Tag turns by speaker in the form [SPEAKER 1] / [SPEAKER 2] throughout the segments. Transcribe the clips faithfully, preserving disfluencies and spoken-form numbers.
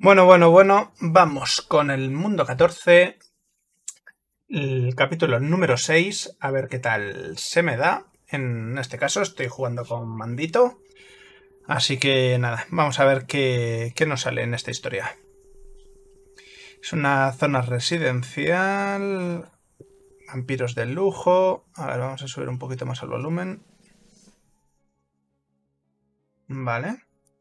[SPEAKER 1] Bueno, bueno, bueno, vamos con el mundo catorce, el capítulo número seis, a ver qué tal se me da. En este caso estoy jugando con mandito, así que nada, vamos a ver qué, qué nos sale en esta historia. Es una zona residencial, vampiros de lujo. A ver, vamos a subir un poquito más el volumen. Vale.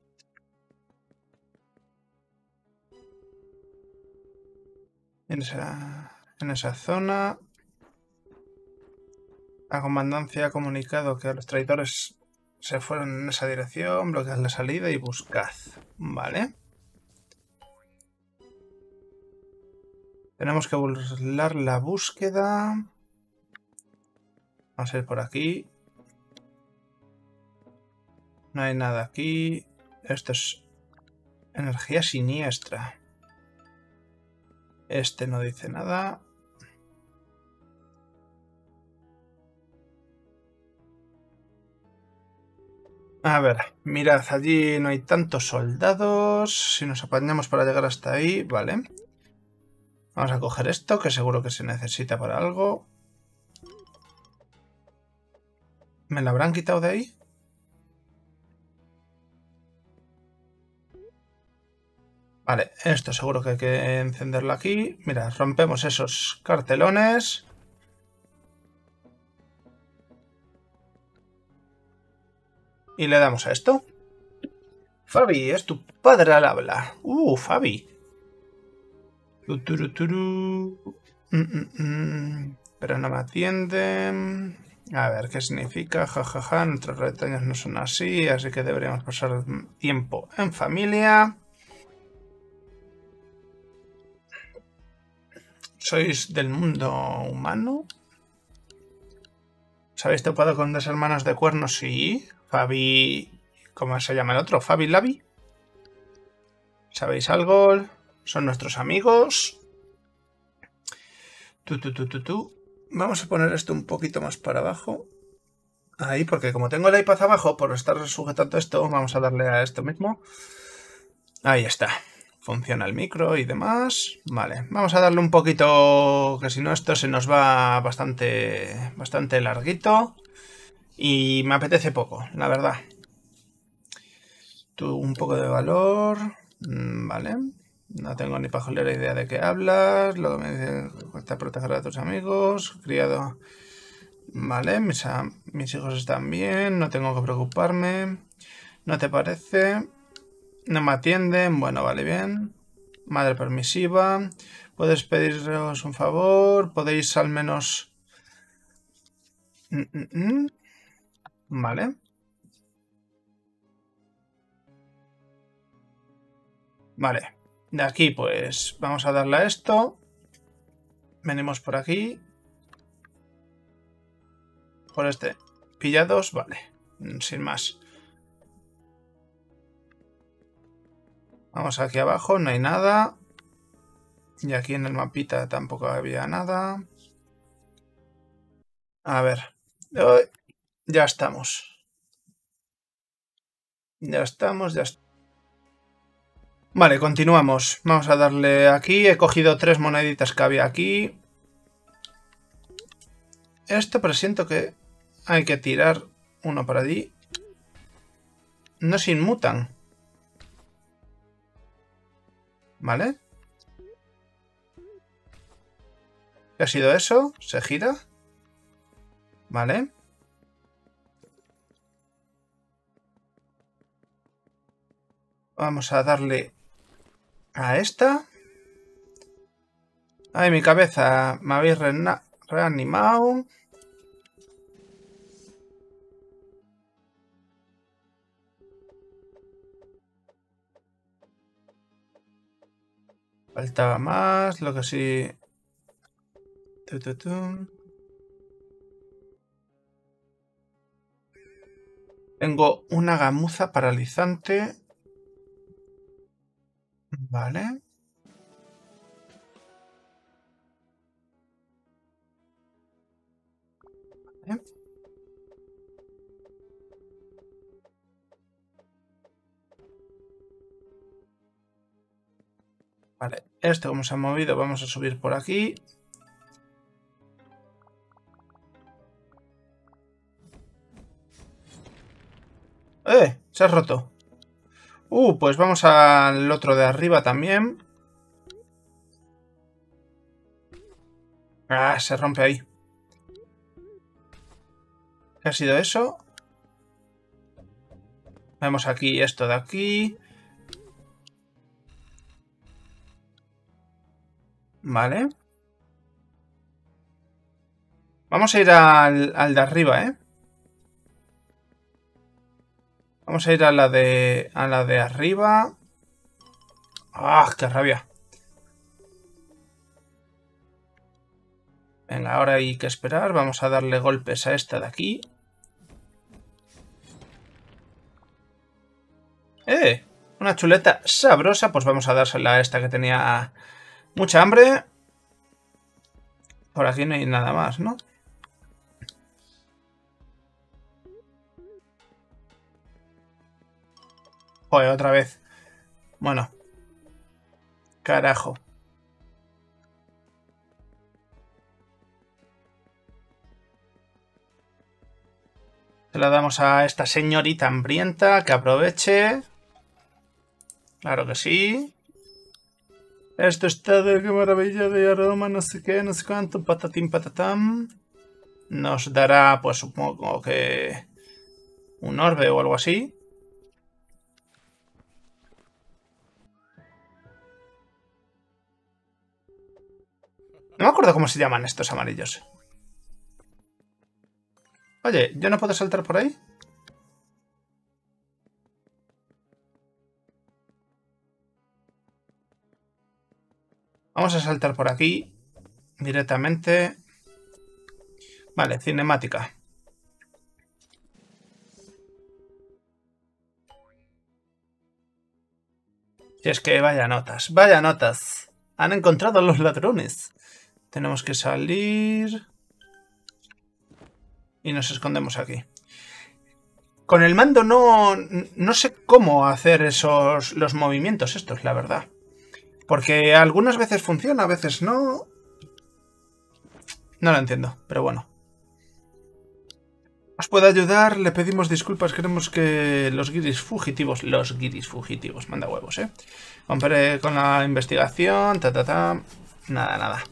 [SPEAKER 1] En esa, en esa zona... La comandancia ha comunicado que los traidores se fueron en esa dirección, bloquead la salida y buscad. Vale. Tenemos que burlar la búsqueda. Vamos a ir por aquí. No hay nada aquí. Esto es energía siniestra. Este no dice nada. A ver, mirad, allí no hay tantos soldados. Si nos apañamos para llegar hasta ahí, vale. Vamos a coger esto, que seguro que se necesita para algo. ¿Me la habrán quitado de ahí? Vale, esto seguro que hay que encenderlo aquí. Mira, rompemos esos cartelones. Y le damos a esto. Fabi, es tu padre al habla. Uh, Fabi. Mm, mm, mm. Pero no me atienden. A ver, ¿qué significa? Jajaja, ja, ja. Nuestros retoños no son así, así que deberíamos pasar tiempo en familia. ¿Sois del mundo humano? ¿Os habéis topado con dos hermanos de cuernos? Sí. Fabi... ¿Cómo se llama el otro? ¿Fabi Labi? ¿Sabéis algo? Son nuestros amigos. Tú, tú, tú, tú, tú. Vamos a poner esto un poquito más para abajo. Ahí, porque como tengo el iPad abajo, por estar sujetando esto, vamos a darle a esto mismo. Ahí está. Funciona el micro y demás. Vale, vamos a darle un poquito, que si no esto se nos va bastante, bastante larguito. Y me apetece poco, la verdad. Tú, un poco de valor. Vale. No tengo ni pajolera idea de qué hablas. Lo que me dice, cuesta proteger a tus amigos. Criado. Vale, mis, mis hijos están bien. No tengo que preocuparme. ¿No te parece? No me atienden. Bueno, vale, bien. Madre permisiva. ¿Puedes pediros un favor? ¿Podéis al menos...? Mm, mm, mm. Vale. Vale. De aquí, pues, vamos a darle a esto. Venimos por aquí. Por este. Pillados, vale. Sin más. Vamos aquí abajo, no hay nada. Y aquí en el mapita tampoco había nada. A ver. Ya estamos. Ya estamos, ya estamos. Vale, continuamos. Vamos a darle aquí. He cogido tres moneditas que había aquí. Esto presiento que hay que tirar uno para allí. No se inmutan. ¿Vale? ¿Qué ha sido eso? ¿Se gira? ¿Vale? Vamos a darle a esta. Ay, mi cabeza. Me habéis reanimado. Faltaba más, lo que sí... Tu, tu, tu. Tengo una gamuza paralizante. Vale. Vale. Vale, esto como se ha movido, vamos a subir por aquí. ¡Eh! Se ha roto. Uh, pues vamos al otro de arriba también. Ah, se rompe ahí. ¿Qué ha sido eso? Vemos aquí esto de aquí. Vale. Vamos a ir al, al de arriba, ¿eh? Vamos a ir a la de, a la de arriba. ¡Ah, qué rabia! Venga, ahora hay que esperar. Vamos a darle golpes a esta de aquí. ¡Eh! Una chuleta sabrosa. Pues vamos a dársela a esta que tenía mucha hambre. Por aquí no hay nada más, ¿no? Joder, otra vez. Bueno. Carajo. Se la damos a esta señorita hambrienta. Que aproveche. Claro que sí. Esto está de qué maravilla de aroma, no sé qué, no sé cuánto, patatín patatán. Nos dará, pues supongo que un orbe o algo así. No me acuerdo cómo se llaman estos amarillos. Oye, ¿yo no puedo saltar por ahí? Vamos a saltar por aquí directamente. Vale, cinemática. Si es que vaya notas, vaya notas. Han encontrado a los ladrones. Tenemos que salir. Y nos escondemos aquí. Con el mando no, no sé cómo hacer esos los movimientos estos, la verdad. Porque algunas veces funciona, a veces no. No lo entiendo, pero bueno. ¿Os puede ayudar? Le pedimos disculpas. Queremos que los guiris fugitivos... Los guiris fugitivos. Manda huevos, ¿eh? Compré con la investigación. Ta, ta, ta. Nada, nada.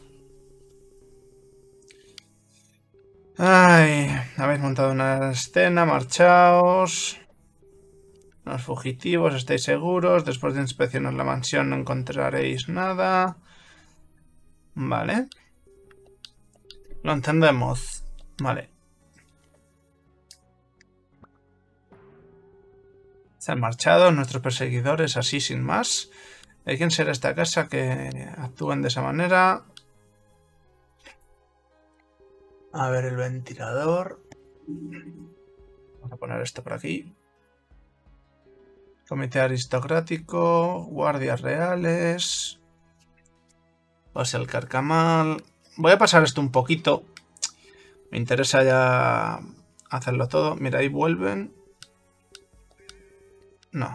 [SPEAKER 1] Ay, habéis montado una escena. Marchaos. Los fugitivos, estáis seguros. Después de inspeccionar la mansión no encontraréis nada. Vale. Lo entendemos. Vale. Se han marchado nuestros perseguidores así sin más. ¿De quién será esta casa que actúen de esa manera? A ver el ventilador. Vamos a poner esto por aquí. Comité aristocrático. Guardias reales. Pase al carcamal. Voy a pasar esto un poquito. Me interesa ya hacerlo todo. Mira, ahí vuelven. No.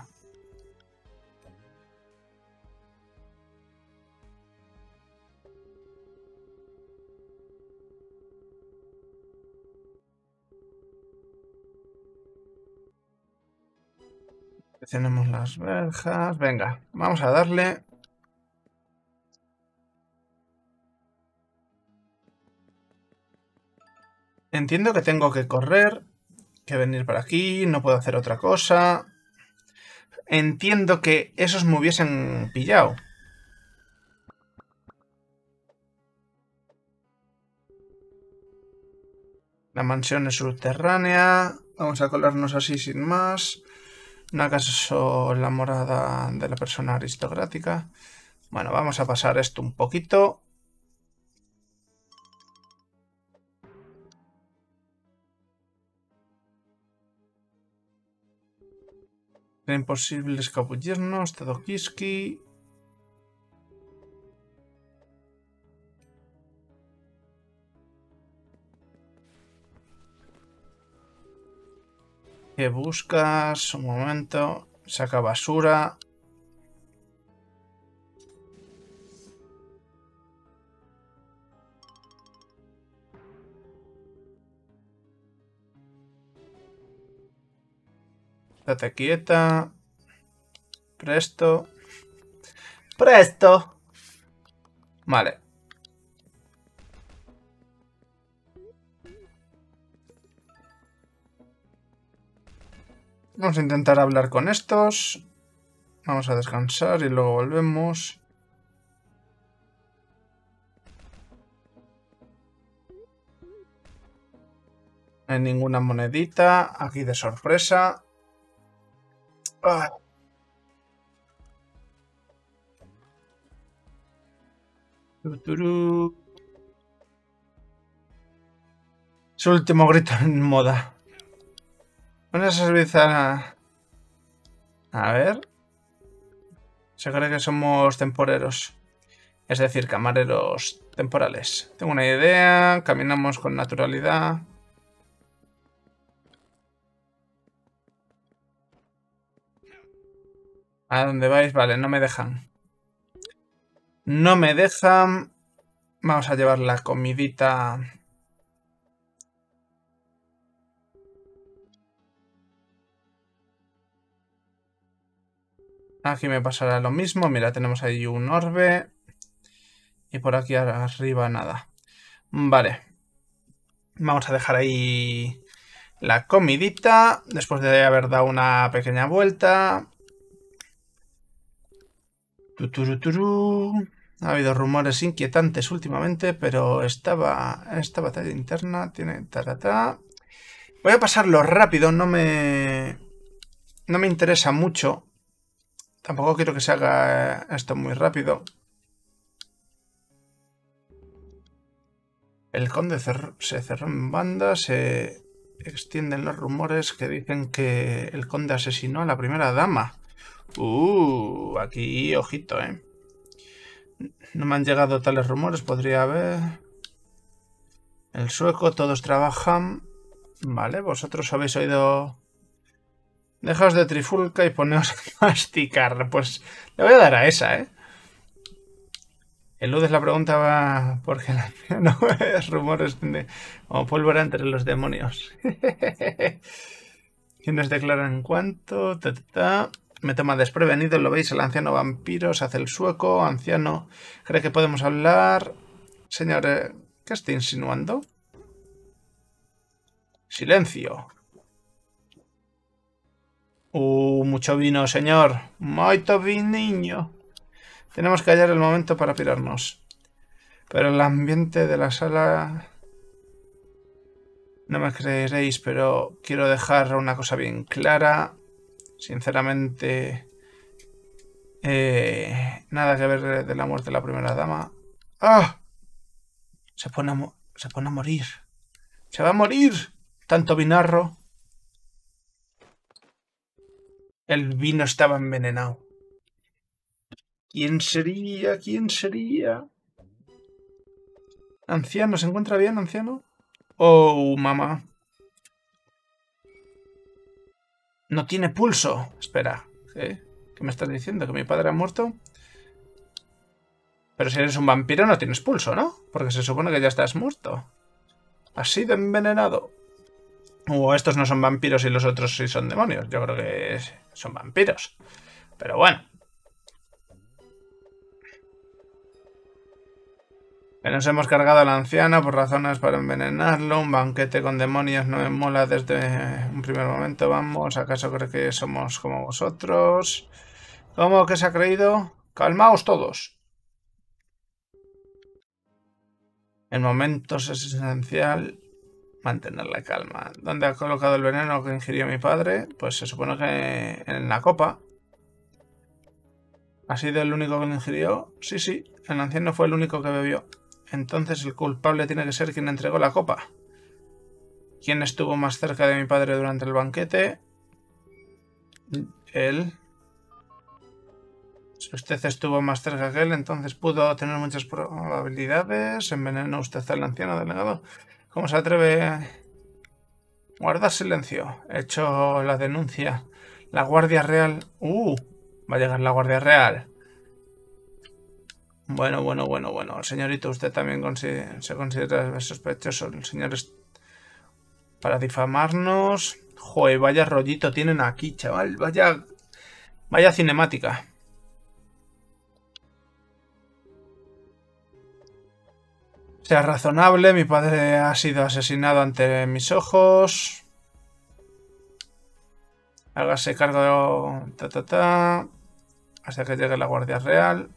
[SPEAKER 1] Tenemos las verjas. Venga, vamos a darle. Entiendo que tengo que correr. Que venir por aquí. No puedo hacer otra cosa. Entiendo que esos me hubiesen pillado. La mansión es subterránea. Vamos a colarnos así sin más. No acaso la morada de la persona aristocrática. Bueno, vamos a pasar esto un poquito. Era imposible escabullirnos. Todokiski. ¿Qué buscas? Un momento. Saca basura. Date quieta. Presto. Presto. Vale. Vamos a intentar hablar con estos. Vamos a descansar y luego volvemos. No hay ninguna monedita aquí de sorpresa. Ah. Su último grito en moda. Una serviza. A ver. Se cree que somos temporeros. Es decir, camareros temporales. Tengo una idea. Caminamos con naturalidad. ¿A dónde vais? Vale, no me dejan. No me dejan. Vamos a llevar la comidita. Aquí me pasará lo mismo. Mira, tenemos ahí un orbe. Y por aquí arriba nada. Vale. Vamos a dejar ahí la comidita. Después de haber dado una pequeña vuelta. Tuturuturu. Ha habido rumores inquietantes últimamente, pero estaba, esta batalla interna tiene taratá. Voy a pasarlo rápido, no me, no me interesa mucho. Tampoco quiero que se haga esto muy rápido. El conde cer- se cerró en banda, se extienden los rumores que dicen que el conde asesinó a la primera dama. Uh, aquí, ojito, eh. No me han llegado tales rumores, podría haber. El sueco, todos trabajan. Vale, vosotros habéis oído. Dejaos de trifulca y poneos a masticar. Pues le voy a dar a esa, ¿eh? Eludes la pregunta va porque no es rumores de, como pólvora entre los demonios. ¿Quiénes declaran en cuanto? Ta, ta, ta. Me toma desprevenido, lo veis, el anciano vampiro se hace el sueco, anciano, ¿cree que podemos hablar? Señor, ¿qué está insinuando? Silencio. Uh, mucho vino, señor. Moito viniño. Tenemos que hallar el momento para pirarnos. Pero el ambiente de la sala... No me creeréis, pero quiero dejar una cosa bien clara. Sinceramente... Eh, nada que ver de la muerte de la primera dama. ¡Ah! Se pone a, se pone a morir. ¡Se va a morir! Tanto vinarro. El vino estaba envenenado. ¿Quién sería? ¿Quién sería? ¿Anciano? ¿Se encuentra bien, anciano? Oh, mamá. No tiene pulso. Espera. ¿Qué? ¿Qué me estás diciendo? ¿Que mi padre ha muerto? Pero si eres un vampiro no tienes pulso, ¿no? Porque se supone que ya estás muerto. Has sido envenenado. O estos no son vampiros y los otros sí son demonios. Yo creo que son vampiros. Pero bueno. Que nos hemos cargado al anciano por razones para envenenarlo. Un banquete con demonios no me mola desde un primer momento. Vamos, ¿acaso cree que somos como vosotros? ¿Cómo que se ha creído? Calmaos todos. En momentos es esencial mantener la calma. ¿Dónde ha colocado el veneno que ingirió mi padre? Pues se supone que en la copa. ¿Ha sido el único que lo ingirió? Sí, sí. El anciano fue el único que bebió. Entonces el culpable tiene que ser quien entregó la copa. ¿Quién estuvo más cerca de mi padre durante el banquete? Él. Si usted estuvo más cerca que él, entonces pudo tener muchas probabilidades. Envenenó usted al anciano delegado. ¿Cómo se atreve a guardar silencio? He hecho la denuncia. La Guardia Real... ¡Uh! Va a llegar la Guardia Real. Bueno, bueno, bueno, bueno. Señorito, usted también consider se considera sospechoso. El señor es... para difamarnos. Joder, vaya rollito tienen aquí, chaval. Vaya... Vaya cinemática. Sea razonable, mi padre ha sido asesinado ante mis ojos. Hágase cargo... Ta, ta, ta, hasta que llegue la Guardia Real.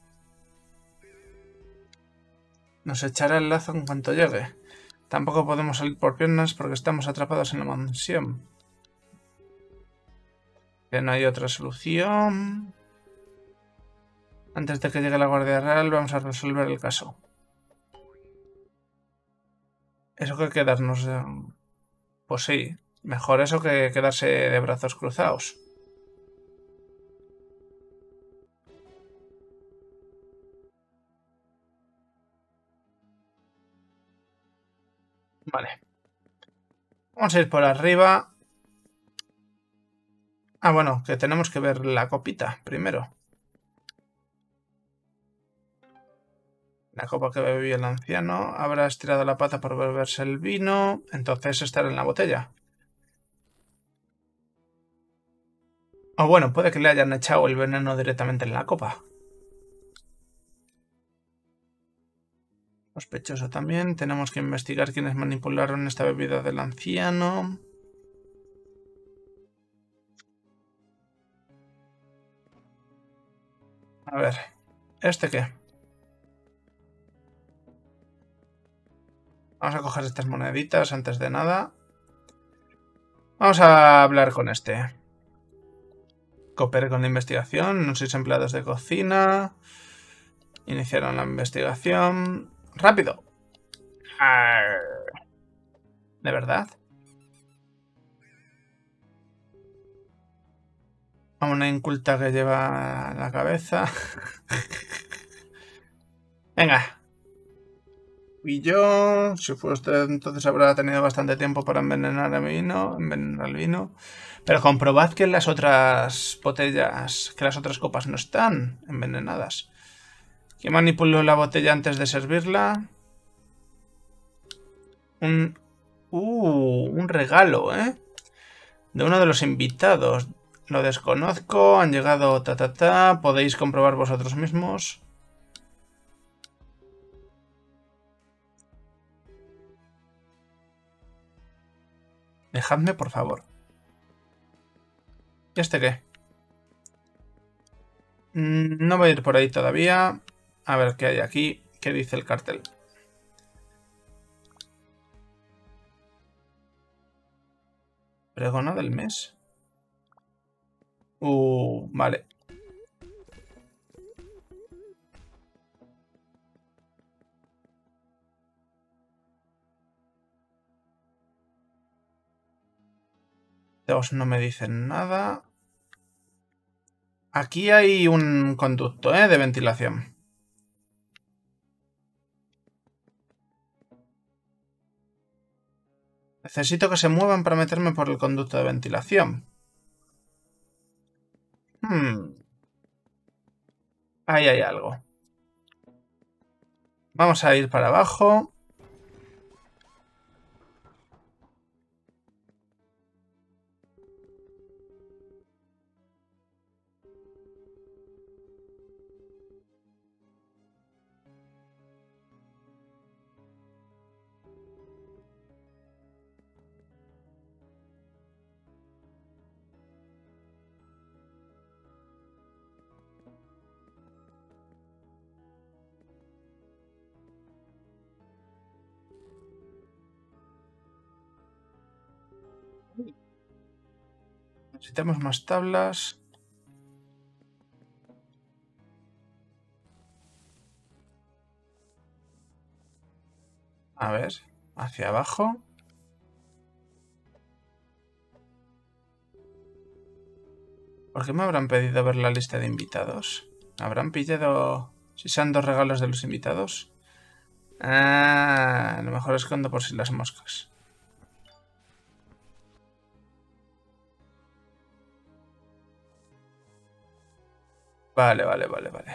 [SPEAKER 1] Nos echará el lazo en cuanto llegue. Tampoco podemos salir por piernas porque estamos atrapados en la mansión. Que no hay otra solución. Antes de que llegue la Guardia Real vamos a resolver el caso. Eso que quedarnos... De... Pues sí, mejor eso que quedarse de brazos cruzados. Vale. Vamos a ir por arriba. Ah, bueno, que tenemos que ver la copita primero. La copa que bebió el anciano. Habrá estirado la pata por beberse el vino. Entonces estará en la botella. O bueno, puede que le hayan echado el veneno directamente en la copa. Sospechoso también. Tenemos que investigar quiénes manipularon esta bebida del anciano. A ver, ¿este qué? Vamos a coger estas moneditas antes de nada. Vamos a hablar con este. Coopere con la investigación. No sois empleados de cocina. Iniciaron la investigación. ¡Rápido! ¿De verdad? A una inculta que lleva la cabeza. Venga. Y yo, si fue usted, entonces habrá tenido bastante tiempo para envenenar el vino. Envenenar el vino. Pero comprobad que las otras botellas, que las otras copas no están envenenadas. ¿Quién manipuló la botella antes de servirla? Un... Uh, un regalo, ¿eh? De uno de los invitados. Lo desconozco, han llegado ta ta ta. Podéis comprobar vosotros mismos. Dejadme, por favor. ¿Y este qué? No voy a ir por ahí todavía. A ver qué hay aquí. ¿Qué dice el cartel? Pregona del mes. Uh, vale. Dos no me dicen nada. Aquí hay un conducto, ¿eh? De ventilación. Necesito que se muevan para meterme por el conducto de ventilación. Hmm. Ahí hay algo. Vamos a ir para abajo. Necesitamos más tablas. A ver, hacia abajo. ¿Por qué me habrán pedido ver la lista de invitados? ¿Habrán pillado si sean dos regalos de los invitados? Ah, a lo mejor escondo por si las moscas. Vale, vale, vale, vale.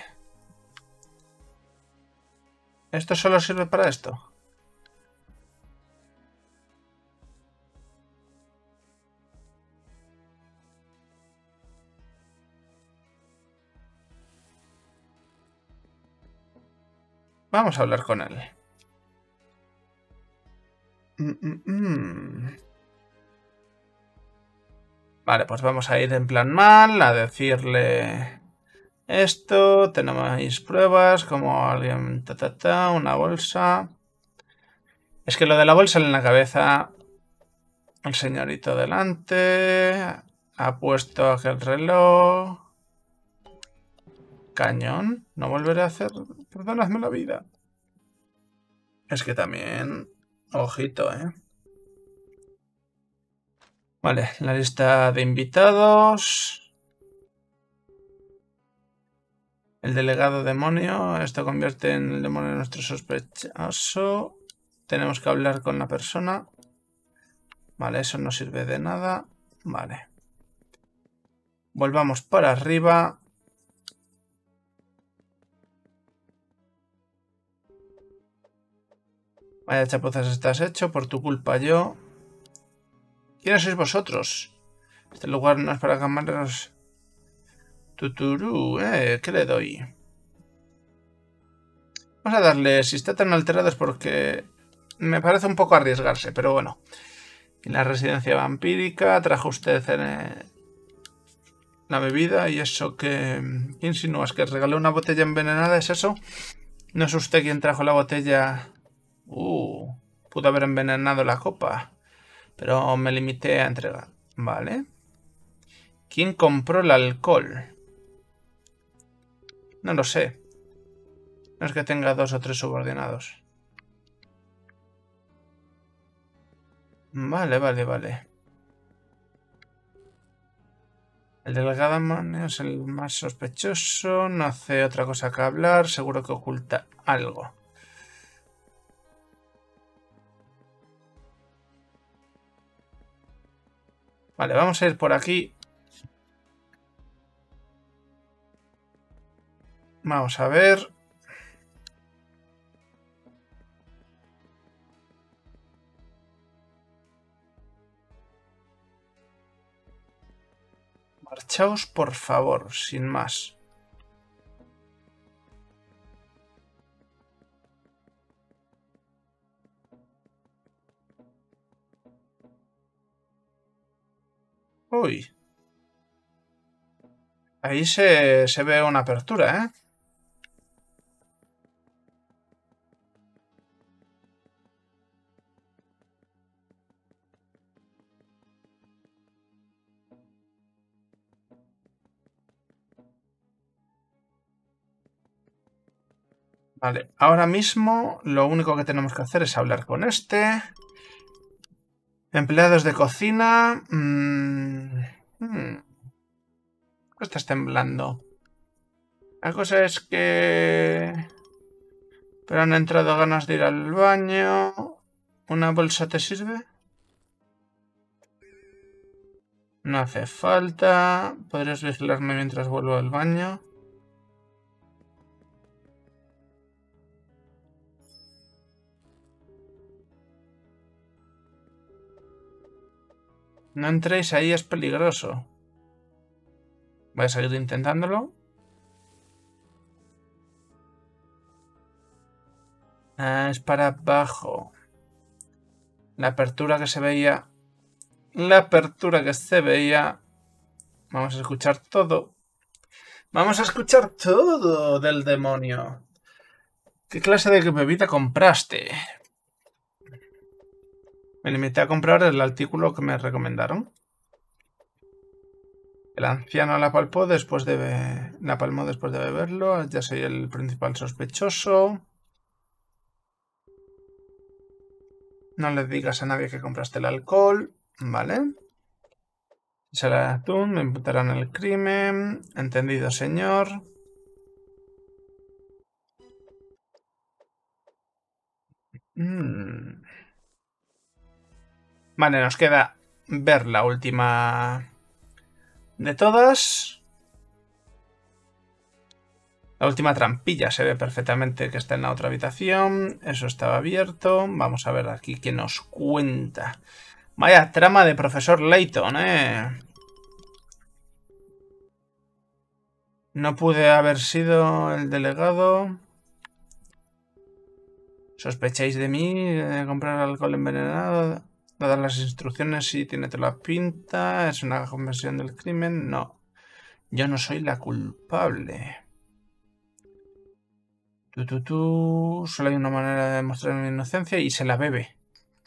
[SPEAKER 1] ¿Esto solo sirve para esto? Vamos a hablar con él. Mm, mm, mm. Vale, pues vamos a ir en plan mal, a decirle esto. Tenemos pruebas, como alguien... Ta, ta, ta, una bolsa. Es que lo de la bolsa en la cabeza... El señorito delante... Ha puesto aquel reloj... Cañón. No volveré a hacer... Perdonadme la vida. Es que también... Ojito, ¿eh? Vale, la lista de invitados. El delegado demonio. Esto convierte en el demonio en nuestro sospechoso. Tenemos que hablar con la persona. Vale, eso no sirve de nada. Vale. Volvamos para arriba. Vaya chapuzas estás hecho. Por tu culpa yo. ¿Quiénes sois vosotros? Este lugar no es para camareros. Tuturú, eh, ¿qué le doy? Vamos a darle, si está tan alterado es porque me parece un poco arriesgarse, pero bueno. En la residencia vampírica trajo usted eh, la bebida y eso que... ¿Qué insinúas? ¿Que regalé una botella envenenada? ¿Es eso? ¿No es usted quien trajo la botella? Uh, pudo haber envenenado la copa, pero me limité a entregar. Vale. ¿Quién compró el alcohol? No lo sé. No es que tenga dos o tres subordinados. Vale, vale, vale. El delegado demonio es el más sospechoso. No hace otra cosa que hablar. Seguro que oculta algo. Vale, vamos a ir por aquí. Vamos a ver. Marchaos, por favor, sin más. Uy. Ahí se, se ve una apertura, ¿eh? Vale, ahora mismo lo único que tenemos que hacer es hablar con este. Empleados de cocina. Mmm, hmm. Estás temblando. La cosa es que... Pero han entrado ganas de ir al baño. ¿Una bolsa te sirve? No hace falta. ¿Podrías vigilarme mientras vuelvo al baño? No entréis ahí, es peligroso. Voy a seguir intentándolo. Ah, es para abajo. La apertura que se veía... La apertura que se veía... Vamos a escuchar todo. Vamos a escuchar todo del demonio. ¿Qué clase de bebida compraste? Me limité a comprar el artículo que me recomendaron. El anciano la palpó después de... La palmó después de beberlo. Ya soy el principal sospechoso. No le digas a nadie que compraste el alcohol. Vale. Si sale el atún, me imputarán el crimen. Entendido, señor. Mm. Vale, nos queda ver la última de todas. La última trampilla se ve perfectamente que está en la otra habitación. Eso estaba abierto. Vamos a ver aquí qué nos cuenta. Vaya trama de profesor Layton, eh. No pude haber sido el delegado. ¿Sospecháis de mí de comprar alcohol envenenado? Dadas las instrucciones, sí tiene toda la pinta. ¿Es una conversión del crimen? No. Yo no soy la culpable. Tú, tú, tú. Solo hay una manera de demostrar mi inocencia y se la bebe.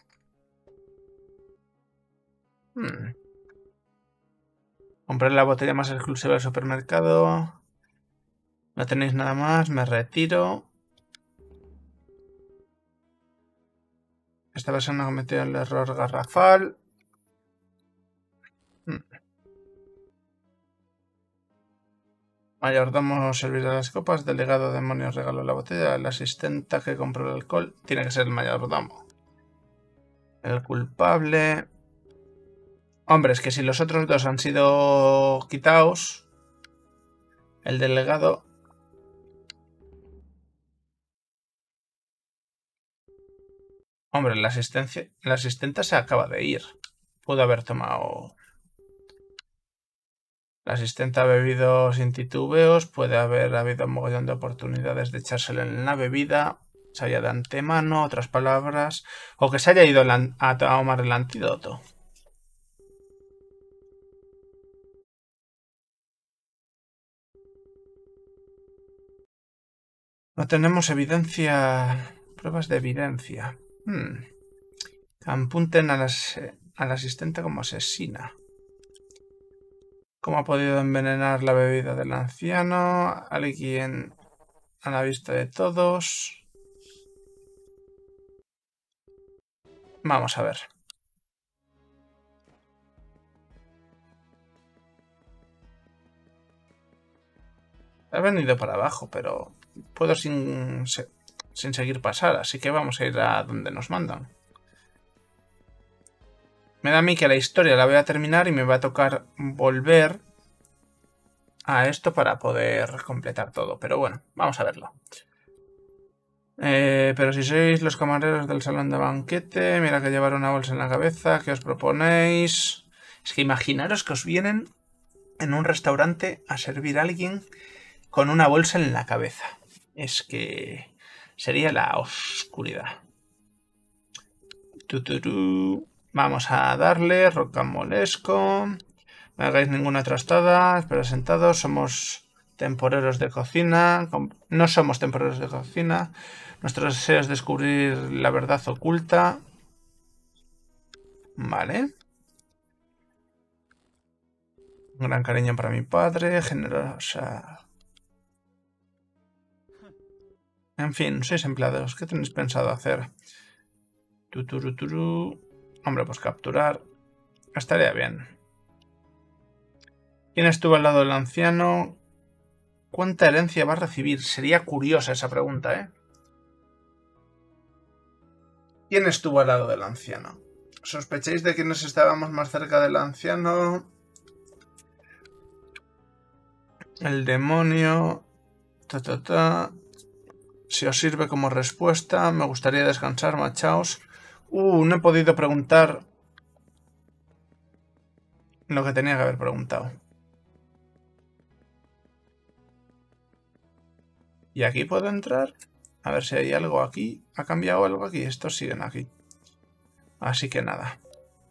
[SPEAKER 1] Hmm. Compré la botella más exclusiva del supermercado. No tenéis nada más, me retiro. Esta persona ha cometido el error garrafal. Hmm. Mayordomo servirá las copas. Delegado demonios regaló la botella. La asistenta que compró el alcohol tiene que ser el mayordomo. El culpable. Hombre, es que si los otros dos han sido quitados, el delegado... Hombre, la asistencia, la asistenta se acaba de ir. Pudo haber tomado... La asistente ha bebido sin titubeos. Puede haber habido un mogollón de oportunidades de echárselo en la bebida. Sabía de antemano, otras palabras. O que se haya ido a tomar el antídoto. No tenemos evidencia... Pruebas de evidencia. Hmm. Apunten a las, al asistente como asesina. ¿Cómo ha podido envenenar la bebida del anciano? Alguien a la vista de todos. Vamos a ver. He venido para abajo, pero puedo sin, sin seguir pasar, así que vamos a ir a donde nos mandan. Me da a mí que la historia la voy a terminar y me va a tocar volver a esto para poder completar todo. Pero bueno, vamos a verlo. Eh, pero si sois los camareros del salón de banquete, mira que llevar una bolsa en la cabeza, ¿qué os proponéis? Es que imaginaros que os vienen en un restaurante a servir a alguien con una bolsa en la cabeza. Es que sería la oscuridad. Tuturú. Vamos a darle rocambolesco. No hagáis ninguna trastada. Espera sentados. Somos temporeros de cocina. No somos temporeros de cocina. Nuestro deseo es descubrir la verdad oculta. Vale. Un gran cariño para mi padre. Generosa. En fin, sois empleados. ¿Qué tenéis pensado hacer? Tuturuturu. Hombre, pues capturar. Estaría bien. ¿Quién estuvo al lado del anciano? ¿Cuánta herencia va a recibir? Sería curiosa esa pregunta, ¿eh? ¿Quién estuvo al lado del anciano? ¿Sospecháis de quiénes estábamos más cerca del anciano? El demonio. Ta, ta, ta. Si os sirve como respuesta, me gustaría descansar, machaos. Uh, no he podido preguntar lo que tenía que haber preguntado. ¿Y aquí puedo entrar? A ver si hay algo aquí. ¿Ha cambiado algo aquí? Estos siguen aquí. Así que nada.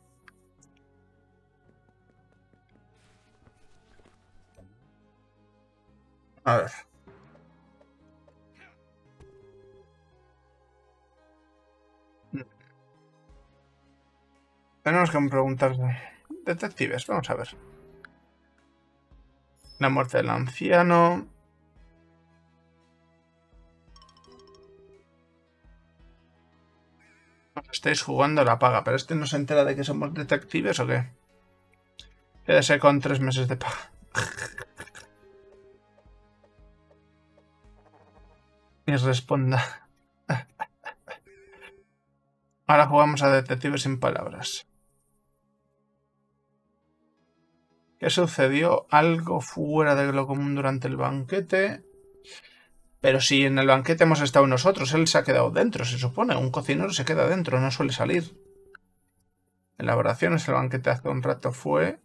[SPEAKER 1] A ver. Tenemos que preguntar... Detectives, vamos a ver. La muerte del anciano... Os estáis jugando la paga, pero este no se entera de que somos detectives o qué. Quédese con tres meses de paga. Y responda. Ahora jugamos a detectives sin palabras. ¿Qué sucedió? Algo fuera de lo común durante el banquete. Pero si en el banquete hemos estado nosotros, él se ha quedado dentro, se supone. Un cocinero se queda dentro, no suele salir. Elaboraciones, el banquete hace un rato fue...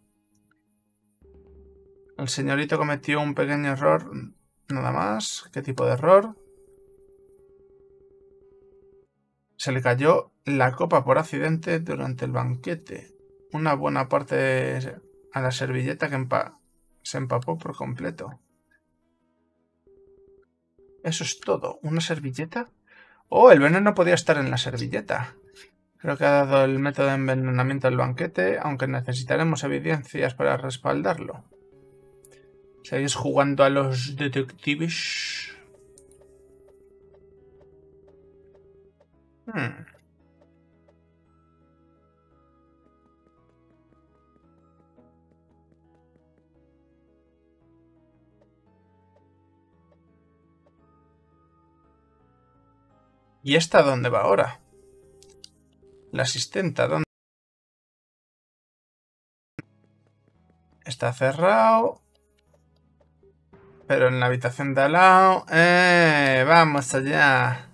[SPEAKER 1] El señorito cometió un pequeño error, nada más. ¿Qué tipo de error? Se le cayó la copa por accidente durante el banquete. Una buena parte a la servilleta que empa se empapó por completo. Eso es todo. ¿Una servilleta? Oh, el veneno podía estar en la servilleta. Creo que ha dado el método de envenenamiento del banquete, aunque necesitaremos evidencias para respaldarlo. ¿Seguís jugando a los detectives? Hmm. ¿Y esta dónde va ahora? La asistenta, ¿dónde? Está cerrado. Pero en la habitación de al lado... ¡Eh! ¡Vamos allá!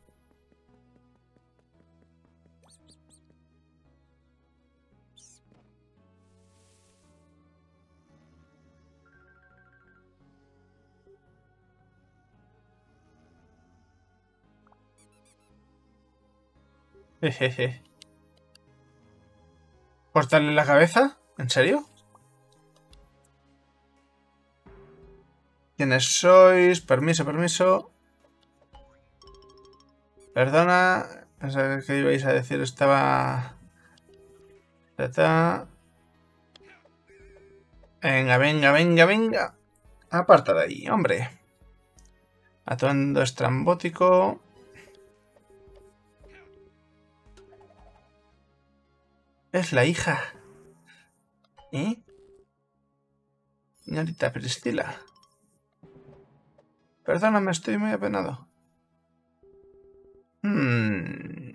[SPEAKER 1] Jejeje. ¿Cortarle la cabeza? ¿En serio? ¿Quiénes sois? Permiso, permiso. Perdona. Pensaba que ibais a decir estaba... Venga, venga, venga, venga. Aparta de ahí, hombre. Atuendo estrambótico. Es la hija. ¿Eh? Señorita Priscila. Perdóname, estoy muy apenado. Hmm.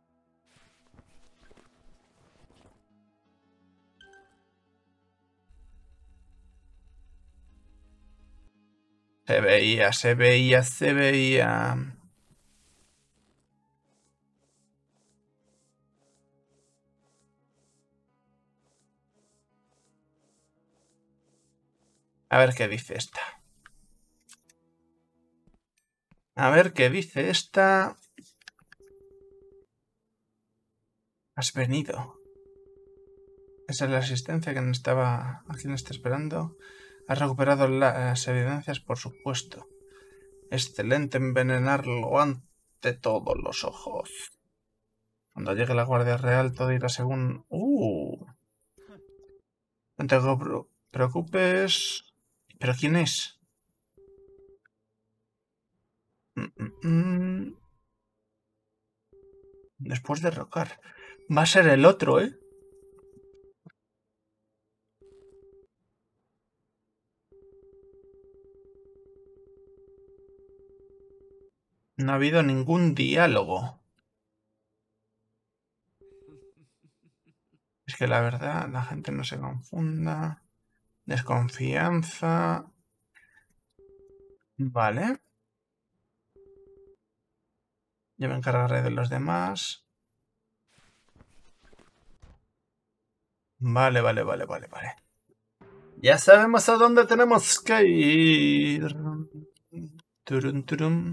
[SPEAKER 1] Se veía, se veía, se veía. A ver qué dice esta. A ver qué dice esta. Has venido. Esa es la asistencia que no estaba... ¿A quién está esperando? Has recuperado las evidencias, por supuesto. Excelente envenenarlo ante todos los ojos. Cuando llegue la Guardia Real todo irá según... ¡Uh! No te preocupes... ¿Pero quién es? Mm, mm, mm. Después de rocar. Va a ser el otro, ¿eh? No ha habido ningún diálogo. Es que la verdad, la gente no se confunda. Desconfianza. Vale. Yo me encargaré de los demás. Vale, vale, vale, vale, vale. Ya sabemos a dónde tenemos que ir. Turum, turum.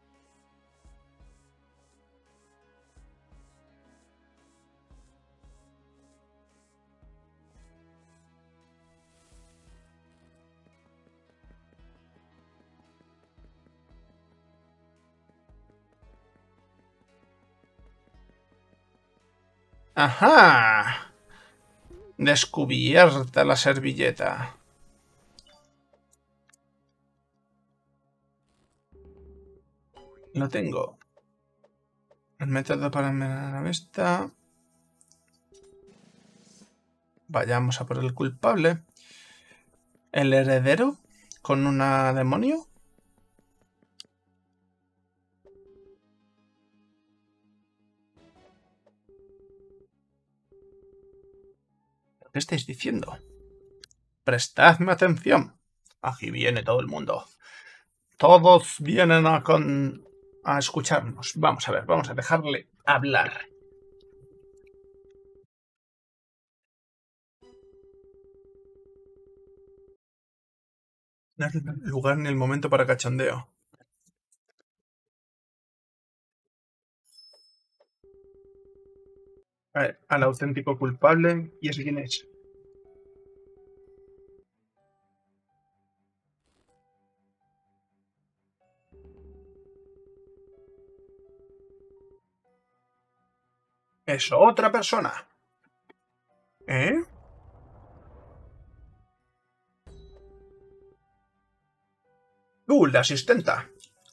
[SPEAKER 1] ¡Ajá! Descubierta la servilleta. Lo tengo. El método para envenenar la vista. Vayamos a por el culpable. ¿El heredero? ¿Con una demonio? ¿Qué estáis diciendo? Prestadme atención. Aquí viene todo el mundo. Todos vienen a, con... a escucharnos. Vamos a ver, vamos a dejarle hablar. No es el lugar ni el momento para cachondeo. A ver, al auténtico culpable. ¿Y ese quién es? Es otra persona. ¿Eh? Uh, la asistenta.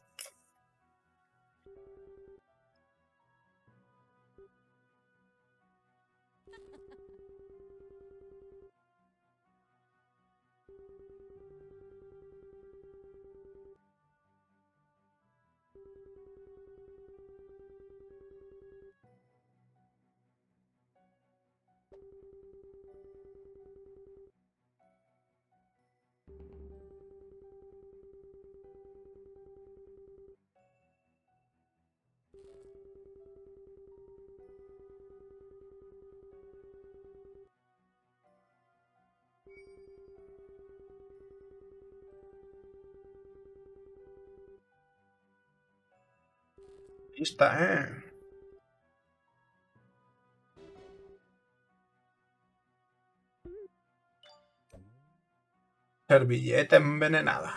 [SPEAKER 1] Ahí está, ¿eh? Servilleta envenenada.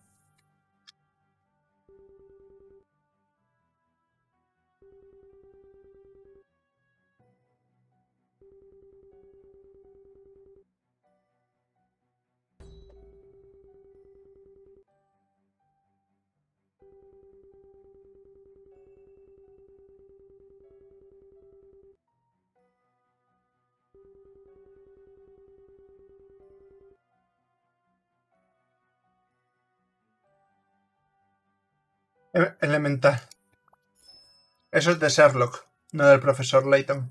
[SPEAKER 1] E- Elemental. Eso es de Sherlock, no del profesor Layton.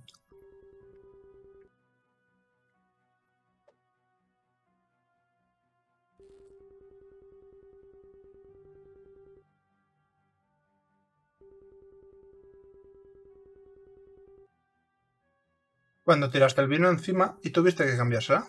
[SPEAKER 1] Cuando tiraste el vino encima y tuviste que cambiársela.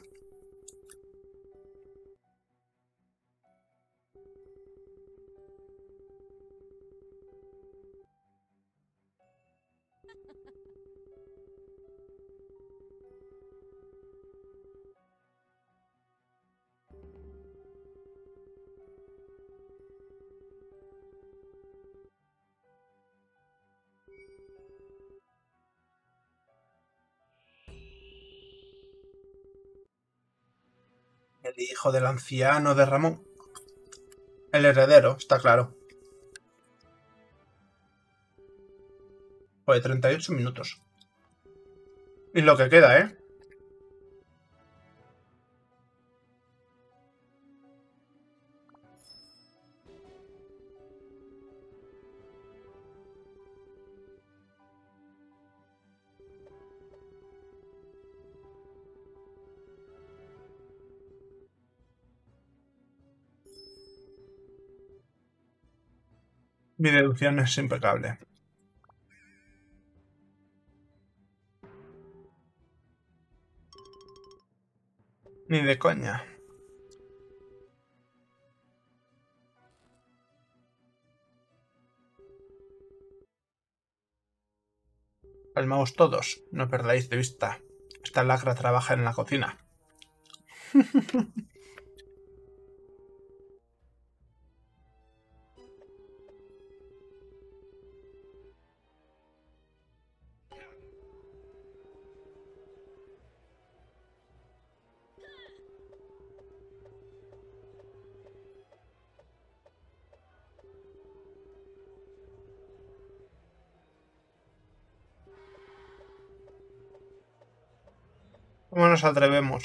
[SPEAKER 1] El hijo del anciano de Ramón. El heredero, está claro. Pues treinta y ocho minutos. Y lo que queda, ¿eh? Mi deducción es impecable. Ni de coña. Calmaos todos, no perdáis de vista. Esta lacra trabaja en la cocina. ¿Cómo nos atrevemos?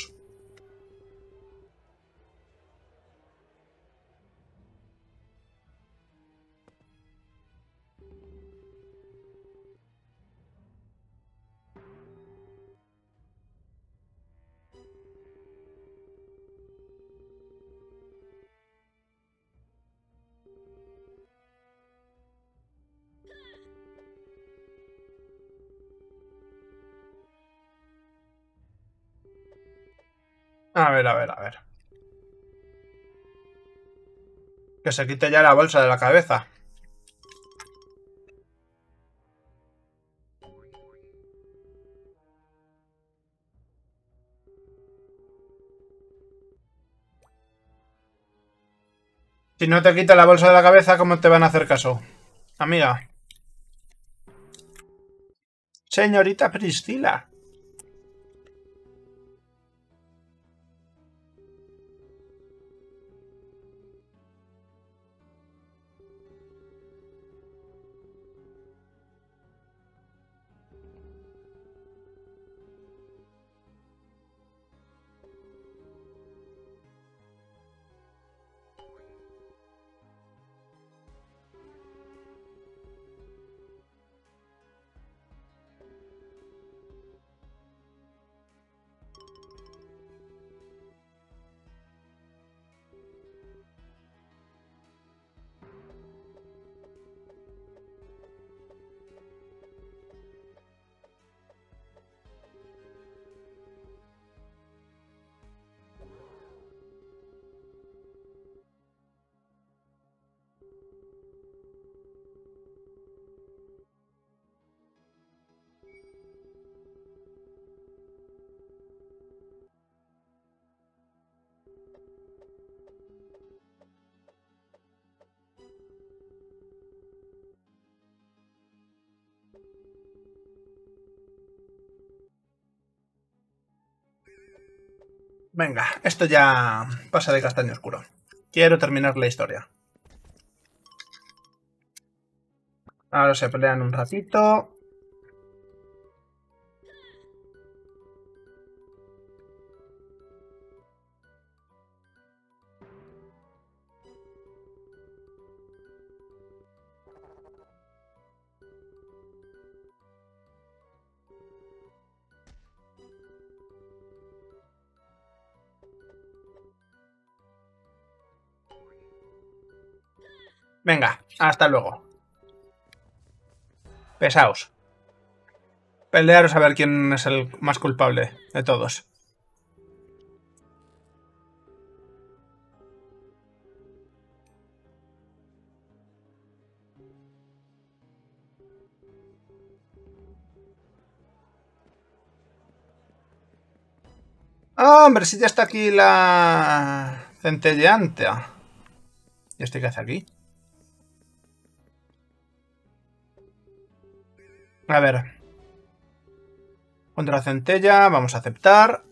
[SPEAKER 1] A ver, a ver, a ver. Que se quite ya la bolsa de la cabeza. Si no te quita la bolsa de la cabeza, ¿cómo te van a hacer caso? Amiga. Señorita Priscila. Venga, esto ya pasa de castaño oscuro. Quiero terminar la historia. Ahora se pelean un ratito. Venga, hasta luego. Pesaos. Pelearos a ver quién es el más culpable de todos. ¡Oh, hombre! Si ya está aquí la centelleante. ¿Y este qué hace aquí? A ver. Contra la centella, vamos a aceptar.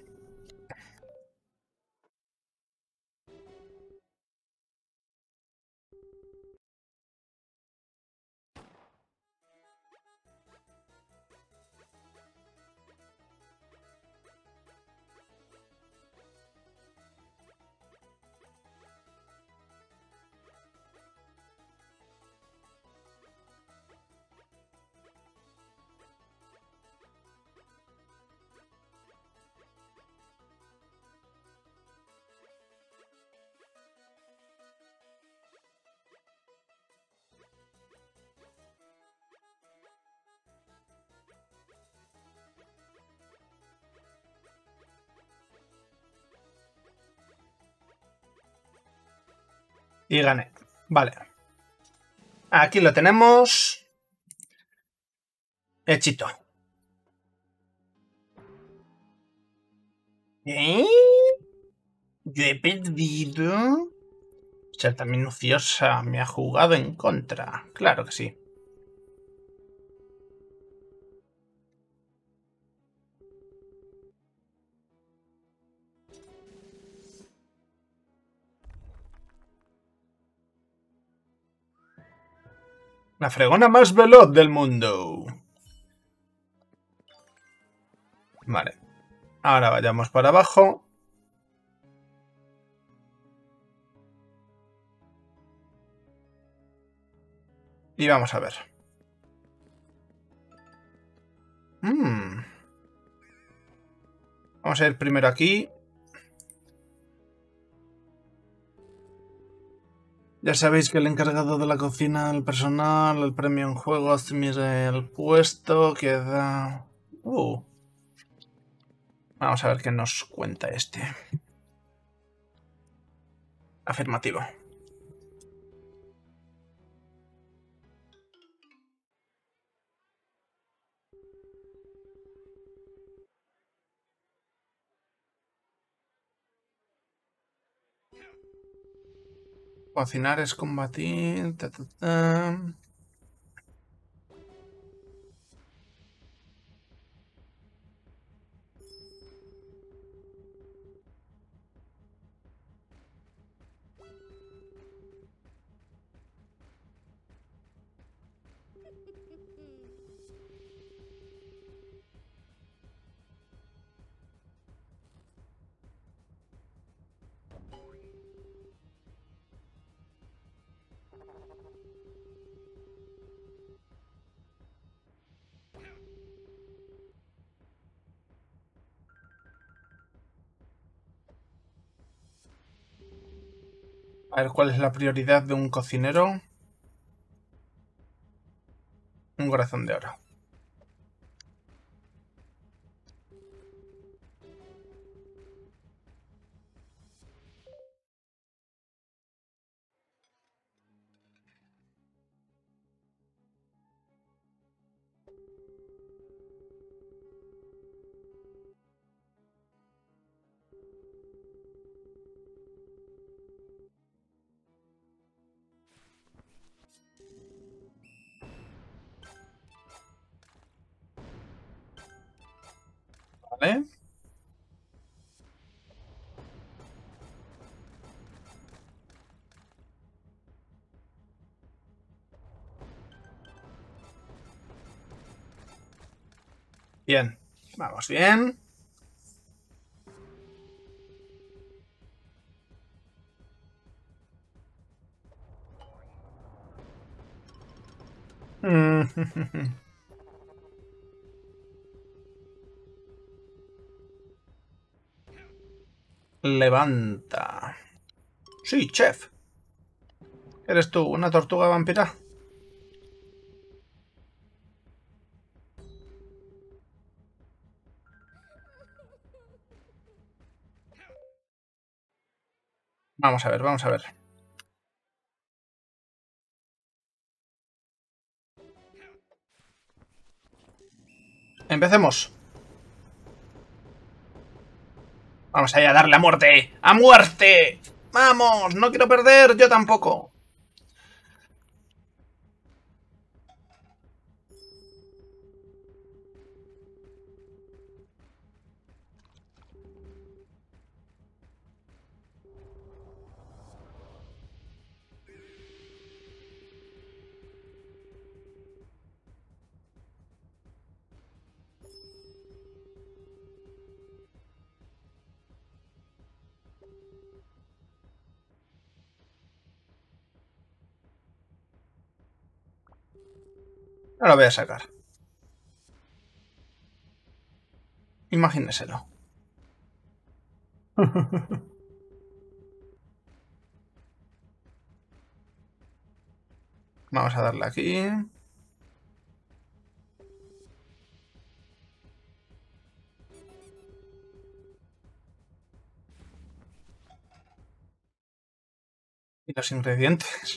[SPEAKER 1] Y gané. Vale. Aquí lo tenemos. Hechito. ¿Eh? Yo he perdido. Ser tan minuciosa me ha jugado en contra. Claro que sí. La fregona más veloz del mundo. Vale. Ahora vayamos para abajo. Y vamos a ver. Mm. Vamos a ir primero aquí. Ya sabéis que el encargado de la cocina, el personal, el premio en juego, asumir el puesto, queda... Uh. Vamos a ver qué nos cuenta este. Afirmativo. Cocinar es combatir. Ta, ta, ta. A ver, ¿cuál es la prioridad de un cocinero? Un corazón de oro. ¿Vale? Bien. Vamos bien. Levanta. Sí, chef. ¿Eres tú una tortuga vampira? Vamos a ver, vamos a ver. Empecemos. Vamos allá a darle a muerte. ¡A muerte! ¡Vamos! No quiero perder, yo tampoco. No lo voy a sacar. Imagíneselo. Vamos a darle aquí. Y los ingredientes.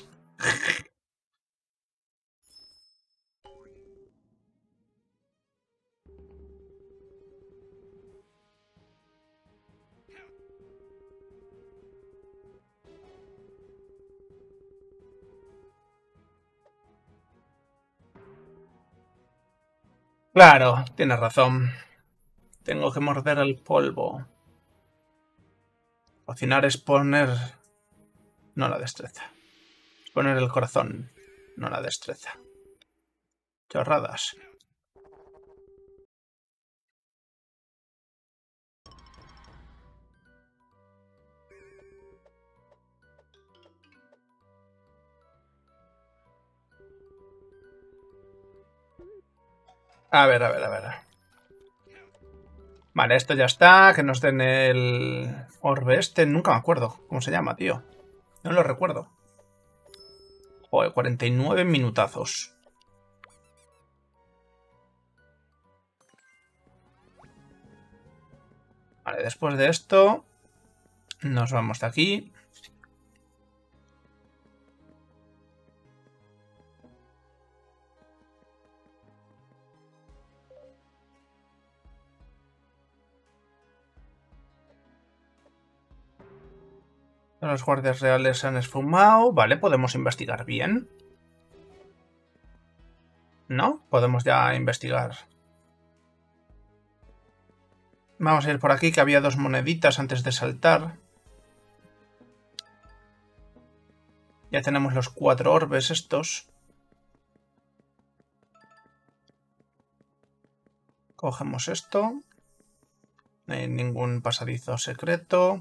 [SPEAKER 1] Claro, tienes razón. Tengo que morder el polvo. Cocinar es poner... No la destreza. Es poner el corazón. No la destreza. Chorradas. A ver, a ver, a ver. Vale, esto ya está. Que nos den el orbe este. Nunca me acuerdo cómo se llama, tío. No lo recuerdo. Joder, cuarenta y nueve minutazos. Vale, después de esto... Nos vamos de aquí. Los guardias reales se han esfumado. Vale, podemos investigar bien. ¿No? Podemos ya investigar. Vamos a ir por aquí, que había dos moneditas antes de saltar. Ya tenemos los cuatro orbes estos. Cogemos esto. No hay ningún pasadizo secreto.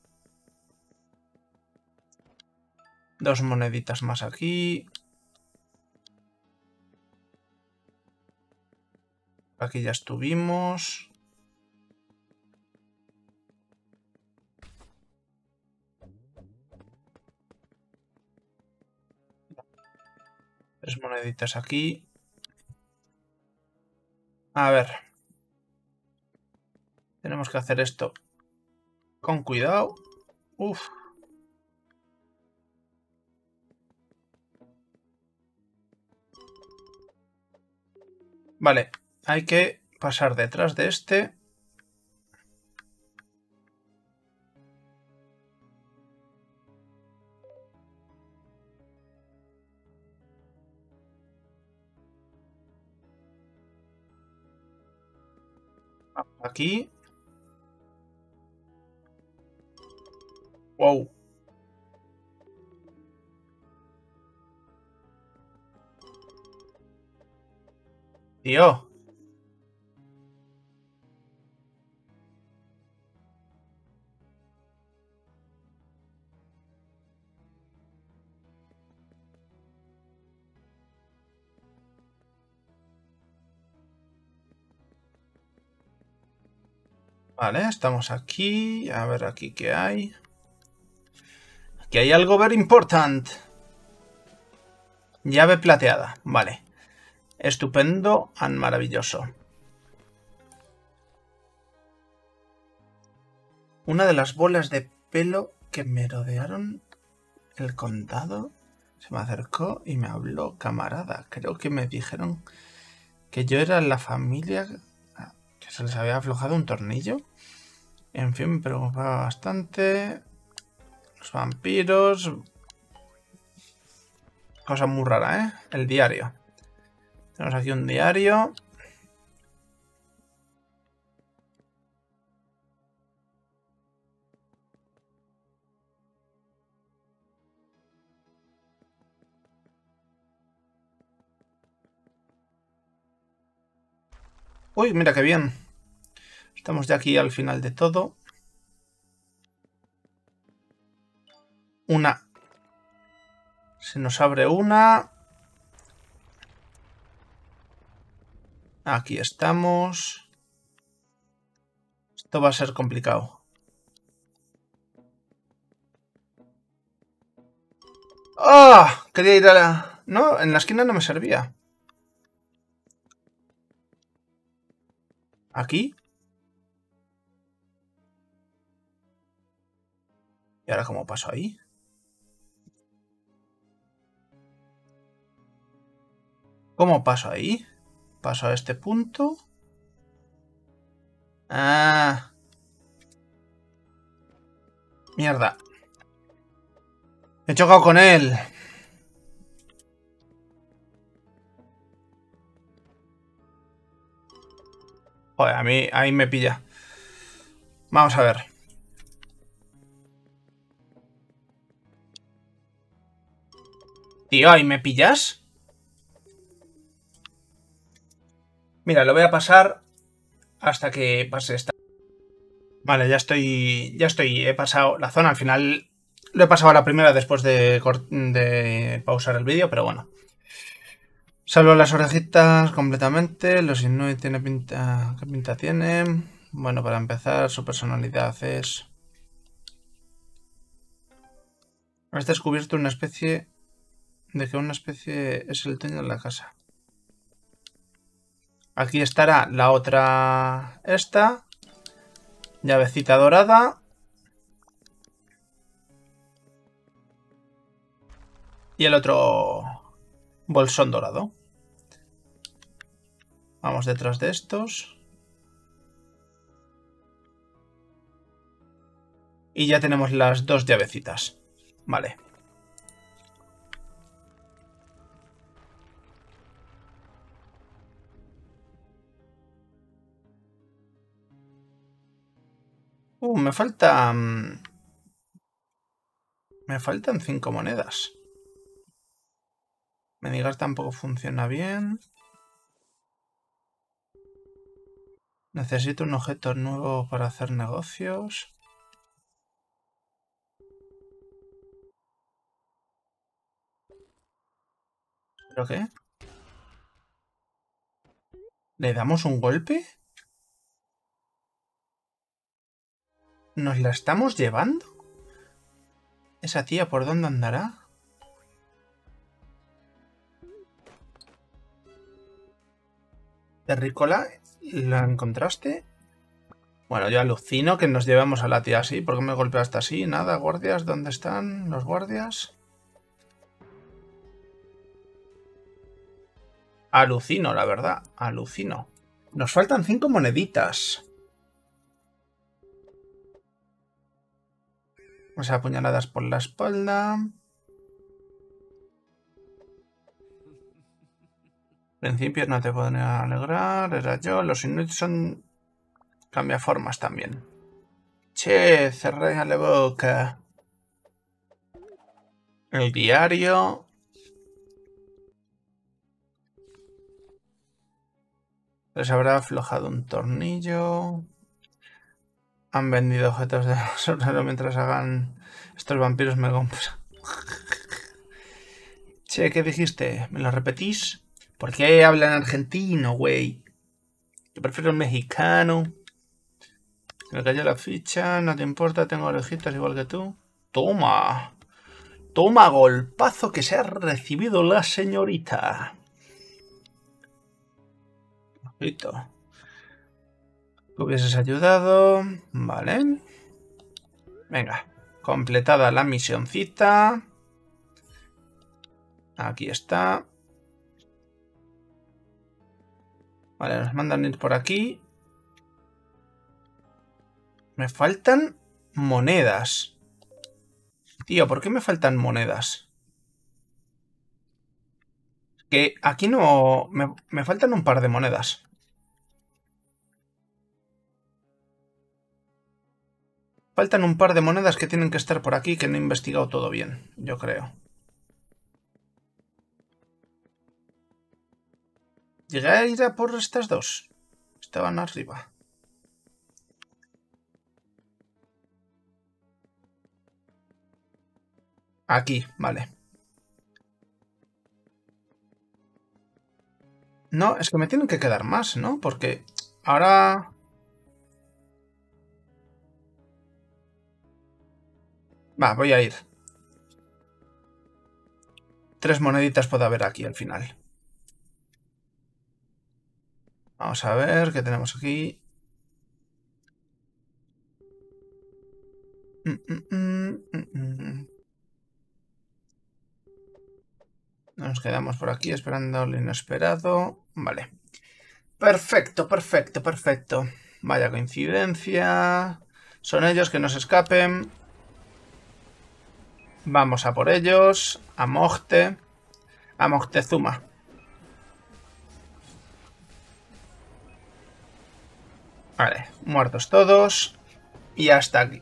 [SPEAKER 1] Dos moneditas más aquí. Aquí ya estuvimos. Tres moneditas aquí. A ver. Tenemos que hacer esto con cuidado. Uf. Vale. Hay que pasar detrás de este. Aquí. Wow. Tío. Vale, estamos aquí. A ver aquí qué hay. Aquí hay algo very important. Llave plateada. Vale. Estupendo y maravilloso. Una de las bolas de pelo que me rodearon el condado se me acercó y me habló. Camarada, creo que me dijeron que yo era la familia que se les había aflojado un tornillo. En fin, me preocupaba bastante. Los vampiros. Cosa muy rara, ¿eh? El diario. Tenemos aquí un diario. Uy, mira qué bien. Estamos ya aquí al final de todo. Una. Se nos abre una. Aquí estamos. Esto va a ser complicado. ¡Ah! ¡Oh! Quería ir a la... No, en la esquina no me servía. ¿Aquí? ¿Y ahora cómo paso ahí? ¿Cómo paso ahí? Paso a este punto. Ah. Mierda. He chocado con él. Joder, a mí ahí me pilla. Vamos a ver. Tío, ¿ahí me pillas? Mira, lo voy a pasar hasta que pase esta. Vale, ya estoy. Ya estoy. He pasado la zona. Al final lo he pasado a la primera después de, de pausar el vídeo, pero bueno. Salvo las orejitas completamente. Los Inuit tiene pinta. ¿Qué pinta tiene? Bueno, para empezar, su personalidad es. Has descubierto una especie. De que una especie es el dueño de la casa. Aquí estará la otra. Esta. Llavecita dorada. Y el otro bolsón dorado. Vamos detrás de estos. Y ya tenemos las dos llavecitas. Vale. Uh, me faltan... Me faltan cinco monedas. Mendigar tampoco funciona bien. Necesito un objeto nuevo para hacer negocios. ¿Pero qué? ¿Le damos un golpe? ¿Nos la estamos llevando? ¿Esa tía por dónde andará? ¿Terrícola? ¿La encontraste? Bueno, yo alucino que nos llevemos a la tía así. ¿Por qué me golpeaste así? Nada, guardias, ¿dónde están los guardias? Alucino, la verdad, alucino. Nos faltan cinco moneditas. O sea, apuñaladas por la espalda. Principios no te podría alegrar, era yo. Los inuits son cambiaformas también. Che, cerré la boca. El diario. Les habrá aflojado un tornillo. Han vendido objetos de basura mientras hagan... Estos vampiros me compran. Che, ¿qué dijiste? ¿Me lo repetís? ¿Por qué hablan argentino, güey? Yo prefiero el mexicano. Se me cayó la ficha, no te importa, tengo orejitas igual que tú. Toma. Toma golpazo que se ha recibido la señorita. Ojito. Que hubieses ayudado. Vale. Venga. Completada la misioncita. Aquí está. Vale, nos mandan ir por aquí. Me faltan monedas. Tío, ¿por qué me faltan monedas? Que aquí no... Me, me faltan un par de monedas. Faltan un par de monedas que tienen que estar por aquí, que no he investigado todo bien, yo creo. Llegué a ir a por estas dos. Estaban arriba. Aquí, vale. No, es que me tienen que quedar más, ¿no? Porque ahora... Va, voy a ir. Tres moneditas puede haber aquí al final. Vamos a ver qué tenemos aquí. Mm, mm, mm, mm, mm. Nos quedamos por aquí esperando lo inesperado. Vale. Perfecto, perfecto, perfecto. Vaya coincidencia. Son ellos, que no se escapen. Vamos a por ellos. A Mojte. A Moctezuma. Vale, muertos todos. Y hasta aquí.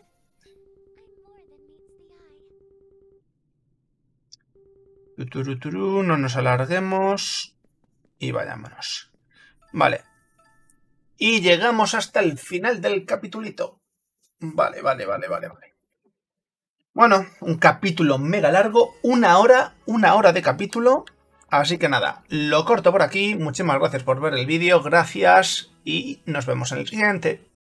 [SPEAKER 1] No nos alarguemos. Y vayámonos. Vale. Y llegamos hasta el final del capitulito. Vale, vale, vale, vale, vale. Bueno, un capítulo mega largo. Una hora, una hora de capítulo. Así que nada, lo corto por aquí. Muchísimas gracias por ver el vídeo. Gracias y nos vemos en el siguiente.